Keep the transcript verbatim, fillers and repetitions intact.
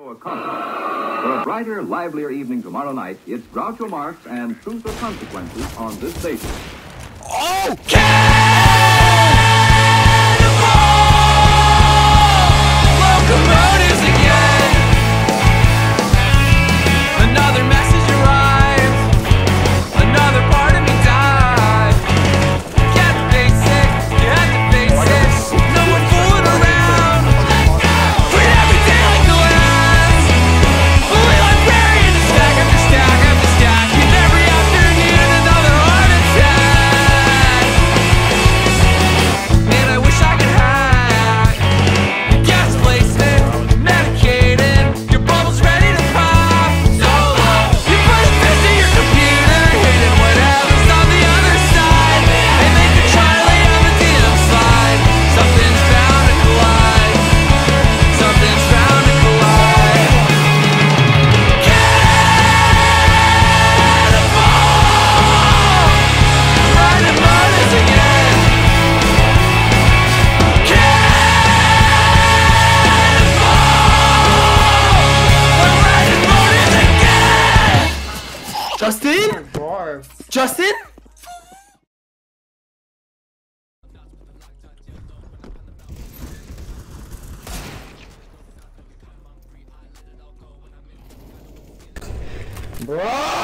For a brighter, livelier evening tomorrow night, it's Groucho Marx and Truth or Consequences on this station. Okay! Locomotives again. Another message arrived. Another part of me died. You have to face it. You have to face it. No more fooling around. Treat every day like the last. Fully librarian, stack after stack after stack. With every afternoon another heart attack. Man, I wish I could hack your gas placement, medicated. Your bubble's ready to pop. Solo, you put a fist in your computer, hitting whatever's on the other side, and make a try to lay on the D M slide. Something's bound to collide. Something's bound to collide. Cannonball! Riding motors again. Justin? Justin? Bro!